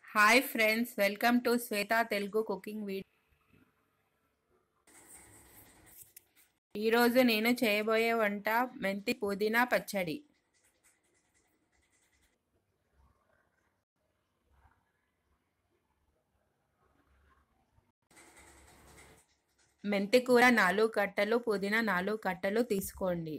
Hi friends, welcome to Shweta Telugu cooking video. ఈరోజు నేను చేయబోయే వంట మెంతి పుదీనా పచ్చడి. మెంతి కూర 4 కట్టలు, పుదీనా 4 కట్టలు తీసుకోండి.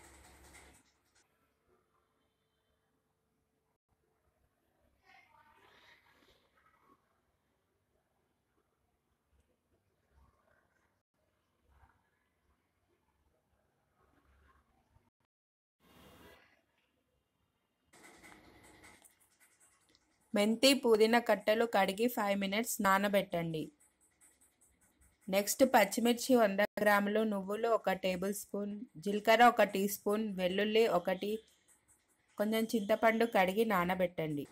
మెంతి పుదీనా కట్టలు కడిగి 5 మినిట్స్ నానబెట్టండి. నెక్స్ట్ పచ్చిమిర్చి 100 గ్రాములు, నువ్వులు 1 టేబుల్ స్పూన్, జీలకర్ర 1 టీ స్పూన్, వెల్లుల్లి 1, కొంచెం చింతపండు కడిగి నానబెట్టండి.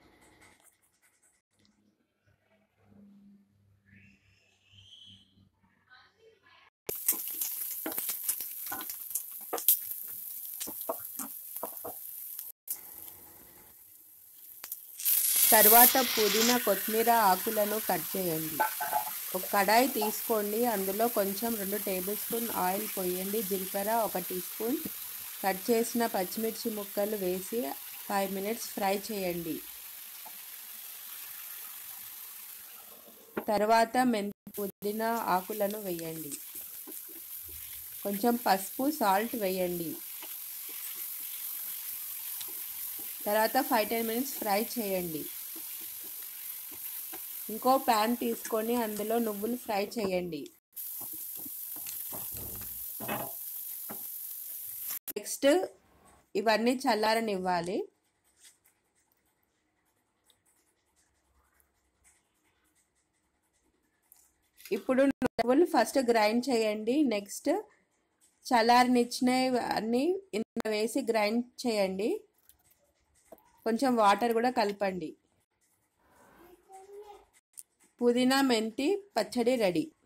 తర్వాత పుదీనా కొత్తిమీర ఆకులను కట్ చేయండి. ఒక కడాయి తీసుకోండి, అందులో కొంచెం 2 టేబుల్ స్పూన్ ఆయిల్ పోయండి. జీలకర్ర 1 టీ స్పూన్, కట్ చేసిన పచ్చిమిర్చి ముక్కలు వేసి 5 మినిట్స్ ఫ్రై చేయండి. తర్వాత మెంతి పుదీనా ఆకులను వేయండి. కొంచెం పసుపు, సాల్ట్ వేయండి. తర్వాత 5-10 మినిట్స్ ఫ్రై చేయండి. ఇంకో ప్యాన్ తీసుకొని అందులో నువ్వులు ఫ్రై చేయండి. నెక్స్ట్ ఇవన్నీ చల్లారనివ్వాలి. ఇప్పుడు నువ్వులు ఫస్ట్ గ్రైండ్ చేయండి. నెక్స్ట్ చల్లారనిచ్చినవి అన్నీ ఇందులో వేసి గ్రైండ్ చేయండి. కొంచెం వాటర్ కూడా కలపండి. పుదీనా మెంతి పచ్చడి రెడీ.